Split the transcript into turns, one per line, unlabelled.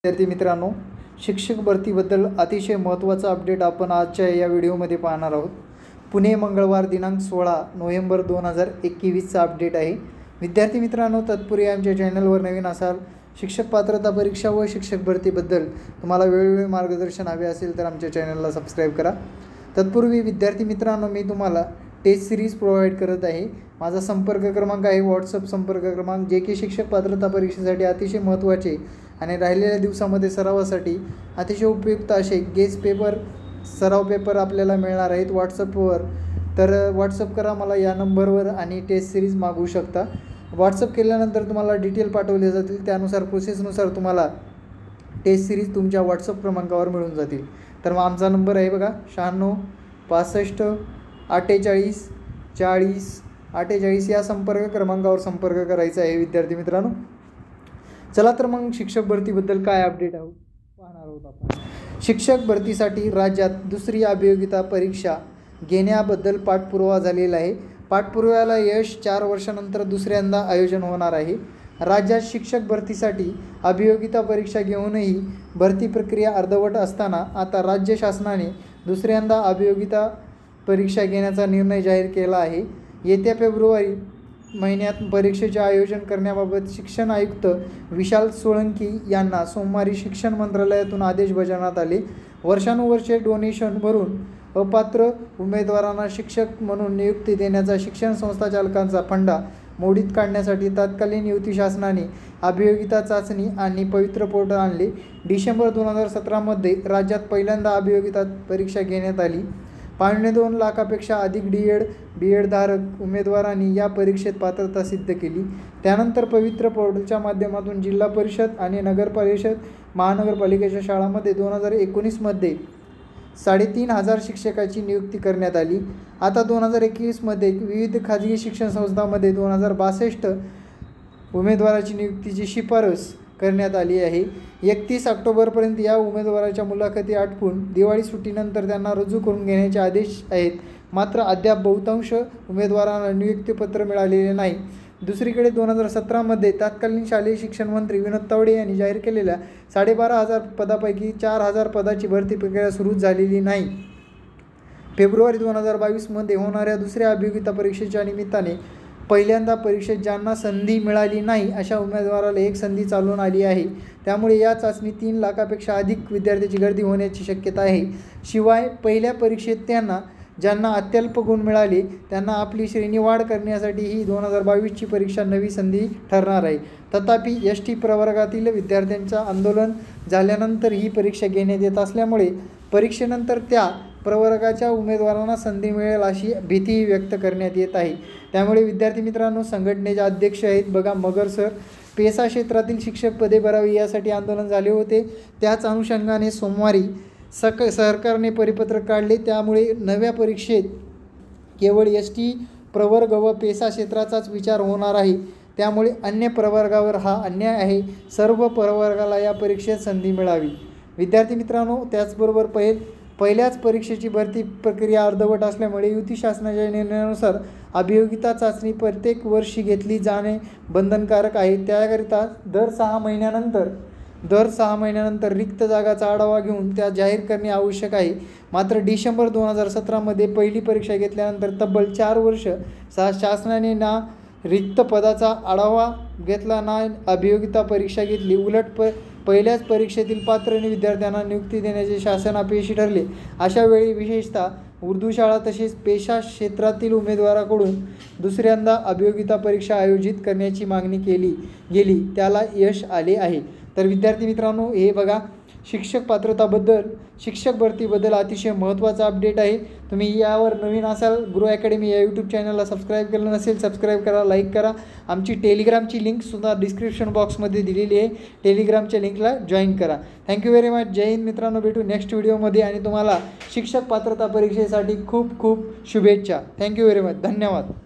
विद्यार्थी मित्रांनो, शिक्षक भरतीबद्दल अतिशय महत्त्वाचा अपडेट आपण आजच्या या व्हिडिओमध्ये पाहणार आहोत। पुणे मंगळवार दिनांक 16 नोव्हेंबर 2021चा अपडेट आहे। विद्यार्थी मित्रांनो, तत्पूर्वी आमच्या चॅनलवर नवीन असाल, शिक्षक पात्रता परीक्षा व शिक्षक भरतीबद्दल तुम्हाला वेळोवेळी मार्गदर्शन हवे असेल तर आमच्या चॅनलला सबस्क्राईब करा। तत्पूर्वी विद्यार्थी मित्रांनो, मी तुम्हाला टेस्ट सिरीज प्रोव्हाइड करत आहे। माझा संपर्क क्रमांक आहे व्हॉट्सअप संपर्क क्रमांक, जे की शिक्षक पात्रता परीक्षेसाठी अतिशय महत्त्वाचे आणि राहिलेल्या दिवसामध्ये सरावासाठी अतिशय उपयुक्त असे गेस पेपर सराव पेपर आपल्याला मिळणार आहेत व्हॉट्सअपवर। तर व्हॉट्सअप करा मला या नंबरवर आणि टेस्ट सिरीज मागवू शकता। व्हॉट्सअप केल्यानंतर तुम्हाला डिटेल पाठवले जातील, त्यानुसार प्रोसेसनुसार तुम्हाला टेस्ट सिरीज तुमच्या व्हॉट्सअप क्रमांकावर मिळून जातील। तर मग आमचा नंबर आहे बघा 96 65 48 40 48 या संपर्क क्रमांकावर संपर्क करायचा आहे विद्यार्थी मित्रांनो। चला तर मग शिक्षक भरतीबद्दल काय अपडेट पाहणार आहोत आपण। शिक्षक भरतीसाठी राज्यात दुसरी अभियोगिता परीक्षा घेण्याबद्दल पाठपुरावा झालेला आहे। पाठपुराव्याला यश 4 वर्षानंतर दुसऱ्यांदा आयोजन होणार आहे। राज्यात शिक्षक भरतीसाठी अभियोगिता परीक्षा घेऊनही भरती प्रक्रिया अर्धवट असताना आता राज्य शासनाने दुसऱ्यांदा अभियोगिता परीक्षा घेण्याचा निर्णय जाहीर केला आहे। येत्या फेब्रुवारी महिन्यात परीक्षेचे आयोजन करण्याबाबत शिक्षण आयुक्त विशाल सोळंकी यांना सोमवारी शिक्षण मंत्रालयातून आदेश बजावण्यात आले। वर्षानुवर्षे डोनेशन भरून अपात्र उमेदवारांना शिक्षक म्हणून नियुक्ती देण्याचा शिक्षण संस्था चालकांचा फंडा मोडीत काढण्यासाठी तत्कालीन युती शासनाने अभियोगिता चाचणी आणि पवित्र पोर्टल आणले। डिसेंबर 2017 मध्ये राज्यात पहिल्यांदा अभियोगिता परीक्षा घेण्यात आली। 2.5 लाखापेक्षा अधिक बी.एड धारक उमेदवारांनी या परीक्षेत पात्रता सिद्ध केली। त्यानंतर पवित्र पोर्टलच्या माध्यमातून जिल्हा परिषद आणि नगर परिषद महानगरपालिकेच्या शाळांमध्ये 2019 मध्ये 3,500 शिक्षकाची नियुक्ती करण्यात आली। आता 2021 मध्ये विविध खाजगी शिक्षण संस्थांमध्ये 2062 उमेदवाराची नियुक्तीची शिफारस करण्यात आली आहे। 31 ऑक्टोबरपर्यंत या उमेदवाराच्या मुलाखती आटपून दिवाळी सुट्टीनंतर त्यांना रुजू करून घेण्याचे आदेश आहेत। मात्र अद्याप बहुतांश उमेदवारांना नियुक्तीपत्र मिळालेले नाही। दुसरीकडे 2017 मध्ये तत्कालीन शालेय शिक्षण मंत्री विनोद तावडे यांनी जाहीर केलेल्या 12,500 पदापैकी 4,000 पदाची भरती प्रक्रिया सुरू झालेली नाही। फेब्रुवारी 2022 मध्ये होणाऱ्या दुसऱ्या अभियोगिता परीक्षेच्या निमित्ताने पहिल्यांदा परीक्षेत ज्यांना संधी मिळाली नाही अशा उमेदवाराला एक संधी चालून आली आहे। त्यामुळे या चाचणीत 3 लाखापेक्षा अधिक विद्यार्थ्यांची गर्दी होण्याची शक्यता आहे। शिवाय पहिल्या परीक्षेत ज्यांना अत्यल्प गुण मिळाले त्यांना आपली श्रेणी वाढ करण्यासाठी ही 2022ची परीक्षा नवी संधी ठरणार आहे। तथापि एस.टी प्रवर्गातील विद्यार्थ्यांचं आंदोलन झाल्यानंतर ही परीक्षा घेण्यात येत असल्यामुळे परीक्षेनंतर त्या प्रवर्गाच्या उमेदवारांना संधी मिळेल अशी भीती व्यक्त करण्यात येत आहे। त्यामुळे विद्यार्थी मित्रांनो, संघटनेचे अध्यक्ष आहेत बघा मगर सर, पेसा क्षेत्रातील शिक्षक पदे भरावी यासाठी आंदोलन झाले होते। त्याच अनुषंगाने सोमवारी सरकारने परिपत्रक काढले। त्यामुळे नव्या परीक्षेत केवळ एस.टी प्रवर्ग व पेसा क्षेत्राचाच विचार होणार आहे। त्यामुळे अन्य प्रवर्गावर हा अन्याय आहे। सर्व प्रवर्गाला या परीक्षेत संधी मिळावी। विद्यार्थी मित्रांनो, त्याचबरोबर पहिल्याच परीक्षेची भरती प्रक्रिया अर्धवट असल्यामुळे युती शासनाच्या निर्णयानुसार अभियोगिता चाचणी प्रत्येक वर्षी घेतली जाणे बंधनकारक आहे। त्याकरिता दर 6 महिन्यानंतर रिक्त जागाचा आढावा घेऊन त्या जाहीर करणे आवश्यक आहे। मात्र डिसेंबर 2017 मध्ये पहिली परीक्षा घेतल्यानंतर तब्बल 4 वर्ष शासनाने ना रिक्त पदाचा आढावा घेतला ना अभियोगिता परीक्षा घेतली। उलट पहिल्याच परीक्षेतील पात्र विद्यार्थ्यांना नियुक्ती देण्याचे शासन अपयशी ठरले। अशा वेळी विशेषतः उर्दू शाळा तसेच पेशा क्षेत्रातील उमेदवाराकडून दुसऱ्यांदा अभियोगिता परीक्षा आयोजित करण्याची मागणी केली गेली, त्याला यश आले आहे। तर विद्यार्थी मित्रांनो, हे बघा शिक्षक भरतीबद्दल अतिशय महत्त्वाचा अपडेट आहे। तुम्ही यावर नवीन असाल, गुरु अकॅडमी या यूट्यूब चॅनलला सबस्क्राईब केलं नसेल सबस्क्राईब करा, लाईक करा। आमची टेलिग्रामची लिंकसुद्धा डिस्क्रिप्शन बॉक्समध्ये दिलेली आहे, टेलिग्रामच्या लिंकला जॉईन करा। Thank you very much. जय हिंद मित्रांनो, भेटू नेक्स्ट व्हिडिओमध्ये आणि तुम्हाला शिक्षक पात्रता परीक्षेसाठी खूप खूप शुभेच्छा। थँक्यू व्हेरी मच, धन्यवाद।